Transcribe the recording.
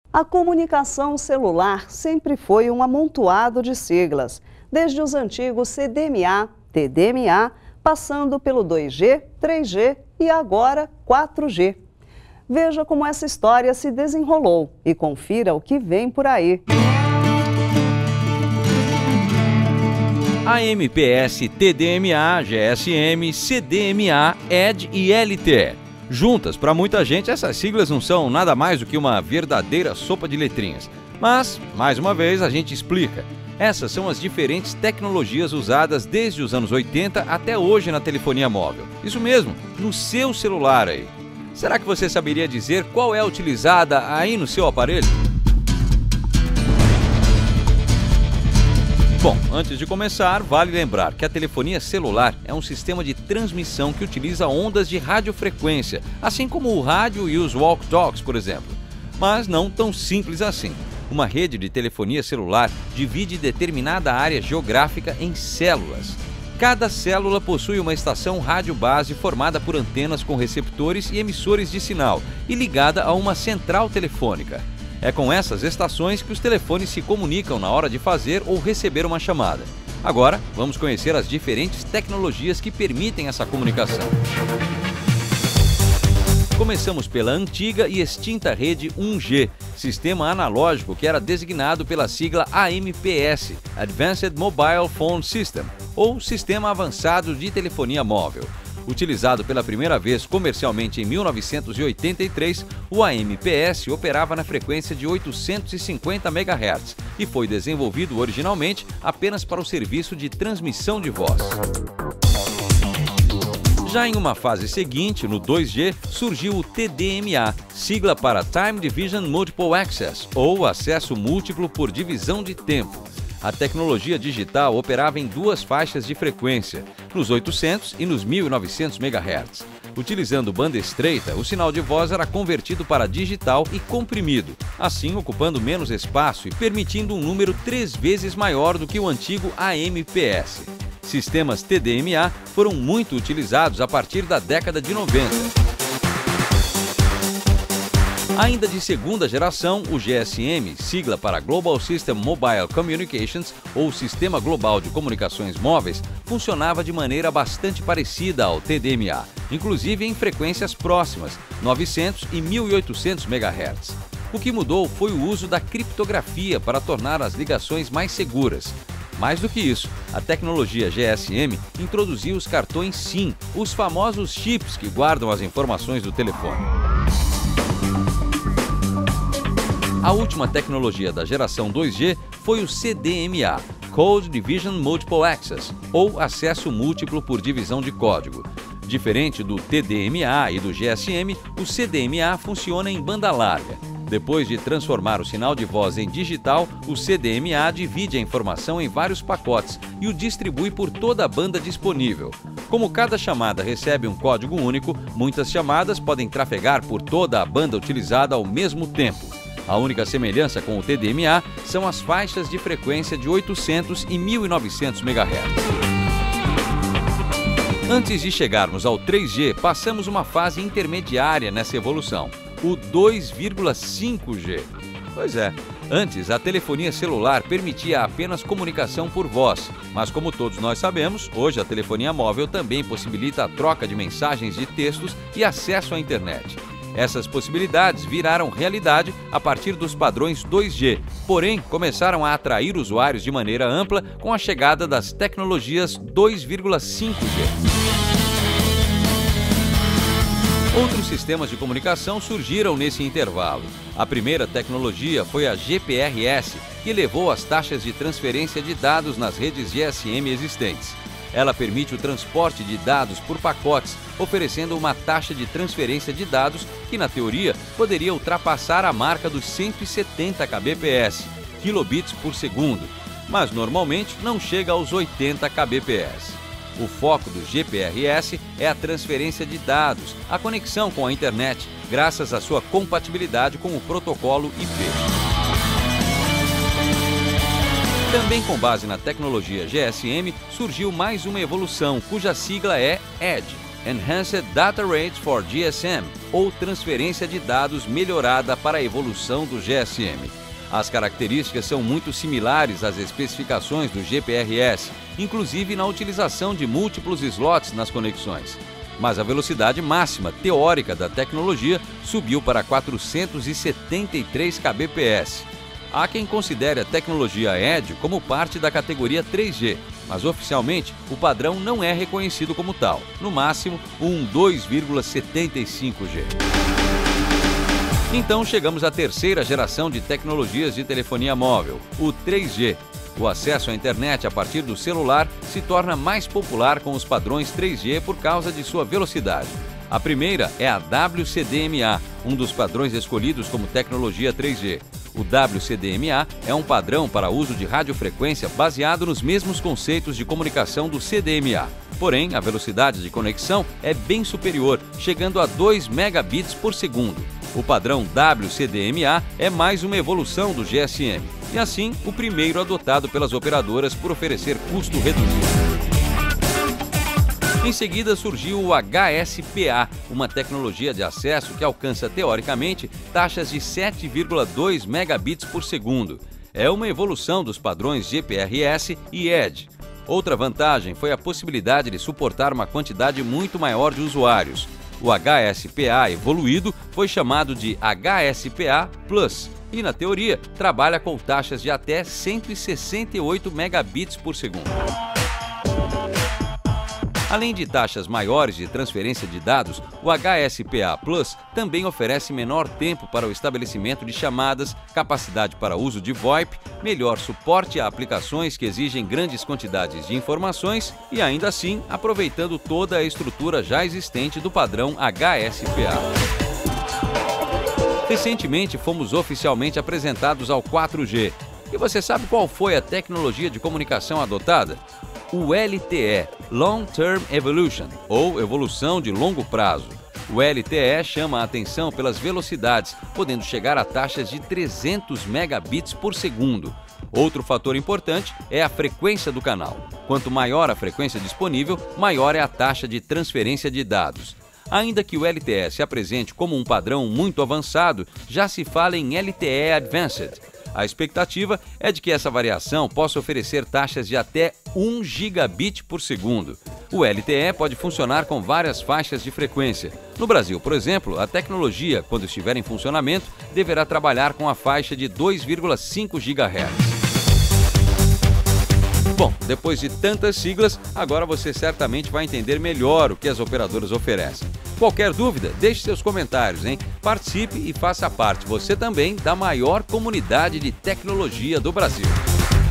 A comunicação celular sempre foi um amontoado de siglas, desde os antigos CDMA, TDMA, passando pelo 2G, 3G e agora 4G. Veja como essa história se desenrolou e confira o que vem por aí. AMPS, TDMA, GSM, CDMA, ED e LTE. Juntas, para muita gente, essas siglas não são nada mais do que uma verdadeira sopa de letrinhas. Mas, mais uma vez, a gente explica. Essas são as diferentes tecnologias usadas desde os anos 80 até hoje na telefonia móvel. Isso mesmo, no seu celular aí. Será que você saberia dizer qual é utilizada aí no seu aparelho? Bom, antes de começar, vale lembrar que a telefonia celular é um sistema de transmissão que utiliza ondas de radiofrequência, assim como o rádio e os walk-talks, por exemplo. Mas não tão simples assim. Uma rede de telefonia celular divide determinada área geográfica em células. Cada célula possui uma estação rádio base formada por antenas com receptores e emissores de sinal e ligada a uma central telefônica. É com essas estações que os telefones se comunicam na hora de fazer ou receber uma chamada. Agora, vamos conhecer as diferentes tecnologias que permitem essa comunicação. Começamos pela antiga e extinta rede 1G, sistema analógico que era designado pela sigla AMPS, Advanced Mobile Phone System, ou Sistema Avançado de Telefonia Móvel. Utilizado pela primeira vez comercialmente em 1983, o AMPS operava na frequência de 850 MHz e foi desenvolvido originalmente apenas para o serviço de transmissão de voz. Já em uma fase seguinte, no 2G, surgiu o TDMA, sigla para Time Division Multiple Access, ou acesso múltiplo por divisão de tempo. A tecnologia digital operava em duas faixas de frequência, nos 800 e nos 1900 MHz. Utilizando banda estreita, o sinal de voz era convertido para digital e comprimido, assim ocupando menos espaço e permitindo um número 3 vezes maior do que o antigo AMPS. Sistemas TDMA foram muito utilizados a partir da década de 90. Ainda de segunda geração, o GSM, sigla para Global System Mobile Communications, ou Sistema Global de Comunicações Móveis, funcionava de maneira bastante parecida ao TDMA, inclusive em frequências próximas, 900 e 1800 MHz. O que mudou foi o uso da criptografia para tornar as ligações mais seguras. Mais do que isso, a tecnologia GSM introduziu os cartões SIM, os famosos chips que guardam as informações do telefone. A última tecnologia da geração 2G foi o CDMA, Code Division Multiple Access, ou acesso múltiplo por divisão de código. Diferente do TDMA e do GSM, o CDMA funciona em banda larga. Depois de transformar o sinal de voz em digital, o CDMA divide a informação em vários pacotes e o distribui por toda a banda disponível. Como cada chamada recebe um código único, muitas chamadas podem trafegar por toda a banda utilizada ao mesmo tempo. A única semelhança com o TDMA são as faixas de frequência de 800 e 1900 MHz. Antes de chegarmos ao 3G, passamos uma fase intermediária nessa evolução, o 2,5G. Pois é, antes a telefonia celular permitia apenas comunicação por voz, mas como todos nós sabemos, hoje a telefonia móvel também possibilita a troca de mensagens de textos e acesso à internet. Essas possibilidades viraram realidade a partir dos padrões 2G, porém começaram a atrair usuários de maneira ampla com a chegada das tecnologias 2,5G. Outros sistemas de comunicação surgiram nesse intervalo. A primeira tecnologia foi a GPRS, que elevou as taxas de transferência de dados nas redes GSM existentes. Ela permite o transporte de dados por pacotes, oferecendo uma taxa de transferência de dados que, na teoria, poderia ultrapassar a marca dos 170 kbps, kilobits por segundo, mas normalmente não chega aos 80 kbps. O foco do GPRS é a transferência de dados, a conexão com a internet, graças à sua compatibilidade com o protocolo IP. Também com base na tecnologia GSM, surgiu mais uma evolução, cuja sigla é EDGE, Enhanced Data Rates for GSM, ou transferência de dados melhorada para a evolução do GSM. As características são muito similares às especificações do GPRS, inclusive na utilização de múltiplos slots nas conexões. Mas a velocidade máxima teórica da tecnologia subiu para 473 kbps. Há quem considere a tecnologia EDGE como parte da categoria 3G, mas oficialmente o padrão não é reconhecido como tal, no máximo um 2,75G. Então chegamos à terceira geração de tecnologias de telefonia móvel, o 3G. O acesso à internet a partir do celular se torna mais popular com os padrões 3G por causa de sua velocidade. A primeira é a WCDMA, um dos padrões escolhidos como tecnologia 3G. O WCDMA é um padrão para uso de radiofrequência baseado nos mesmos conceitos de comunicação do CDMA. Porém, a velocidade de conexão é bem superior, chegando a 2 megabits por segundo. O padrão WCDMA é mais uma evolução do GSM e, assim, o primeiro adotado pelas operadoras por oferecer custo reduzido. Em seguida surgiu o HSPA, uma tecnologia de acesso que alcança teoricamente taxas de 7,2 megabits por segundo. É uma evolução dos padrões GPRS e EDGE. Outra vantagem foi a possibilidade de suportar uma quantidade muito maior de usuários. O HSPA evoluído foi chamado de HSPA Plus e, na teoria, trabalha com taxas de até 168 megabits por segundo. Além de taxas maiores de transferência de dados, o HSPA Plus também oferece menor tempo para o estabelecimento de chamadas, capacidade para uso de VoIP, melhor suporte a aplicações que exigem grandes quantidades de informações e, ainda assim, aproveitando toda a estrutura já existente do padrão HSPA. Recentemente, fomos oficialmente apresentados ao 4G. E você sabe qual foi a tecnologia de comunicação adotada? O LTE, Long Term Evolution, ou evolução de longo prazo. O LTE chama a atenção pelas velocidades, podendo chegar a taxas de 300 megabits por segundo. Outro fator importante é a frequência do canal. Quanto maior a frequência disponível, maior é a taxa de transferência de dados. Ainda que o LTE se apresente como um padrão muito avançado, já se fala em LTE Advanced. A expectativa é de que essa variação possa oferecer taxas de até 1 gigabit por segundo. O LTE pode funcionar com várias faixas de frequência. No Brasil, por exemplo, a tecnologia, quando estiver em funcionamento, deverá trabalhar com a faixa de 2,5 GHz. Bom, depois de tantas siglas, agora você certamente vai entender melhor o que as operadoras oferecem. Qualquer dúvida, deixe seus comentários, hein? Participe e faça parte, você também, da maior comunidade de tecnologia do Brasil.